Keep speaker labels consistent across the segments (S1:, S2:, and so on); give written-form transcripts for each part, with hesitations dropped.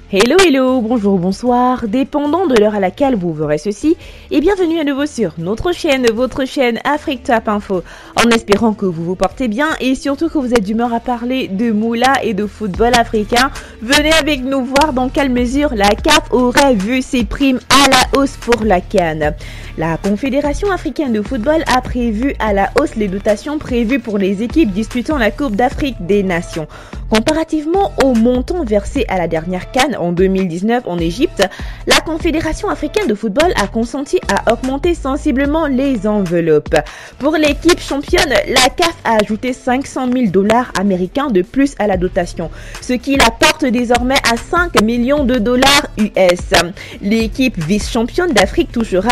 S1: Hello, hello, bonjour, bonsoir, dépendant de l'heure à laquelle vous verrez ceci, et bienvenue à nouveau sur notre chaîne, votre chaîne Afrique Top Info, en espérant que vous vous portez bien et surtout que vous êtes d'humeur à parler de moula et de football africain. Venez avec nous voir dans quelle mesure la CAF aurait vu ses primes à la hausse pour la CAN. La Confédération africaine de football a prévu à la hausse les dotations prévues pour les équipes disputant la Coupe d'Afrique des Nations. Comparativement au montant versé à la dernière CAN en 2019 en Égypte, la Confédération africaine de football a consenti à augmenter sensiblement les enveloppes. Pour l'équipe championne, la CAF a ajouté 500 000 $ américains de plus à la dotation, ce qui la porte désormais à 5 millions de dollars US. L'équipe vice-championne d'Afrique touchera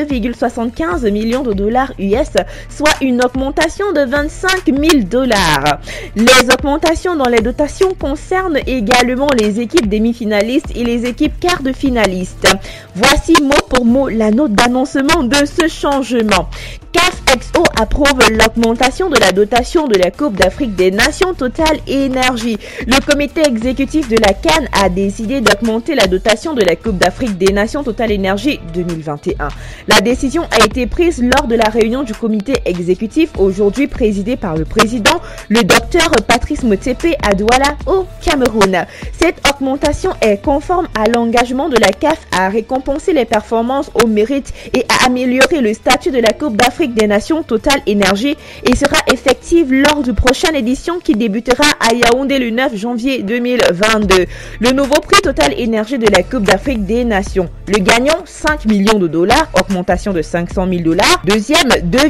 S1: 2,75 millions de dollars US, soit une augmentation de 25 000 $. Les augmentations dans les dotations concernent également les équipes demi-finalistes et les équipes quarts de finalistes. Voici mot pour mot la note d'annoncement de ce changement. CAF XO approuve l'augmentation de la dotation de la Coupe d'Afrique des Nations Total Énergie. Le comité exécutif de la CAN a décidé d'augmenter la dotation de la Coupe d'Afrique des Nations Total Énergie 2021. La décision a été prise lors de la réunion du comité exécutif aujourd'hui présidé par le président, le docteur Patrice Motsepe à Douala au Cameroun. Cette augmentation est conforme à l'engagement de la CAF à récompenser les performances au mérite et à améliorer le statut de la Coupe d'Afrique des Nations Total Énergie et sera effective lors de prochaine édition qui débutera à Yaoundé le 9 janvier 2022. Le nouveau prix Total Énergie de la Coupe d'Afrique des Nations. Le gagnant, 5 millions de dollars, augmentation de 500 000 $. Deuxième,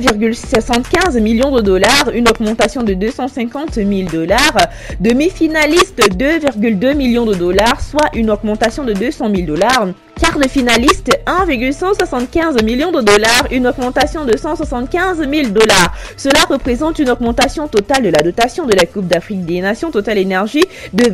S1: 2,75 millions de dollars, une augmentation de 250 000 $. Demi-finaliste, 2,2 millions de dollars, soit une augmentation de 200 000 $. Quart de finaliste, 1,175 millions de dollars, une augmentation de 175 000 $. Cela représente une augmentation totale de la dotation de la Coupe d'Afrique des Nations Total Énergie de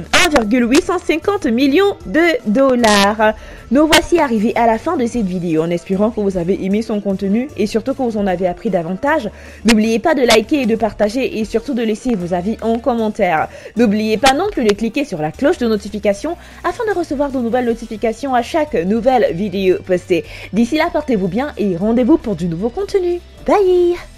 S1: 1,850 millions de dollars. Nous voici arrivés à la fin de cette vidéo en espérant que vous avez aimé son contenu et surtout que vous en avez appris davantage. N'oubliez pas de liker et de partager et surtout de laisser vos avis en commentaire. N'oubliez pas non plus de cliquer sur la cloche de notification afin de recevoir de nouvelles notifications à chaque nouvelle vidéo postée. D'ici là, portez-vous bien et rendez-vous pour du nouveau contenu. Bye!